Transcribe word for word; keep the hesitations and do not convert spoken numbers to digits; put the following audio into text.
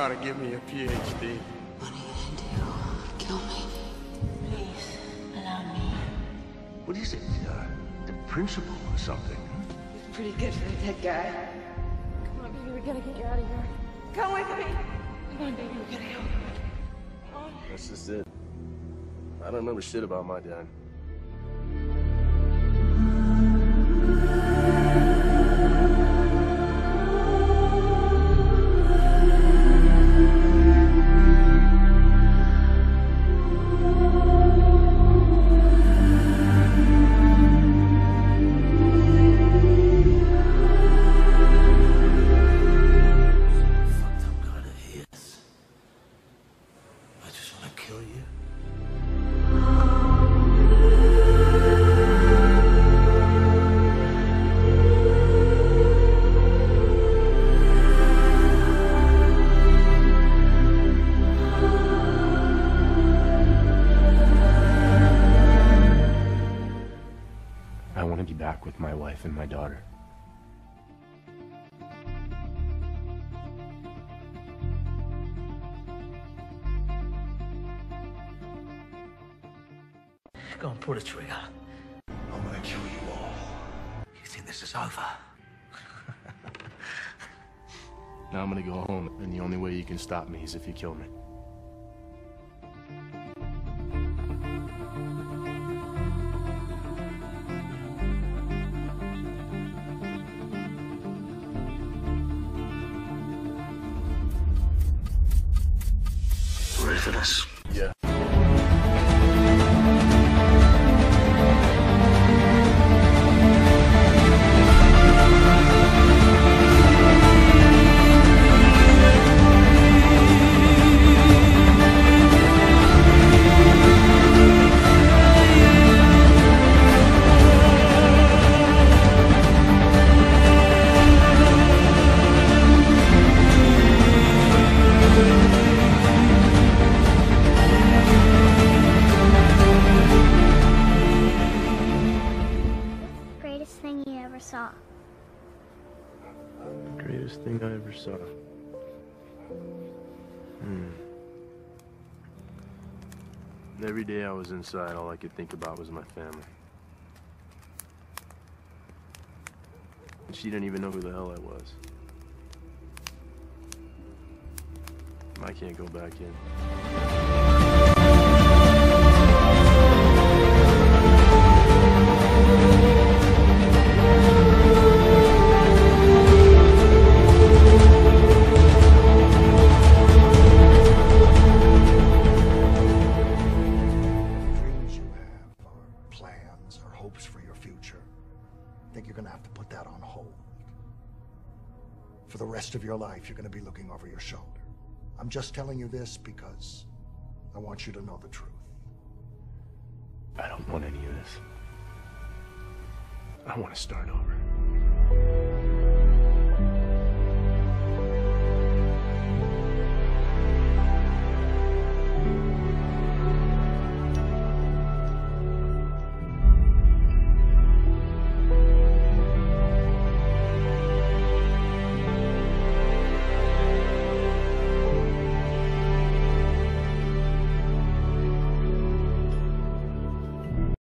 trying to give me a P H D. What are you gonna do? Kill me? Please, allow me. What is it? Uh, the principal or something? It's pretty good for a dead guy. Come on, baby, we gotta get you out of here. Come with me! Come on, baby, we gotta go. Come on. That's just it. I don't remember shit about my dad. Kill you? I want to be back with my wife and my daughter. Go and pull the trigger. I'm gonna kill you all. You think this is over? Now I'm gonna go home, and the only way you can stop me is if you kill me. Ready for this? Yeah. Greatest thing you ever saw. Greatest thing I ever saw. Hmm. Every day I was inside, all I could think about was my family. And she didn't even know who the hell I was. I can't go back in. Dreams you have, or plans, or hopes for your future, I think you're gonna have to put that on hold. For the rest of your life, you're gonna be looking over your shoulder. I'm just telling you this because I want you to know the truth. I don't want any of this. I want to start over.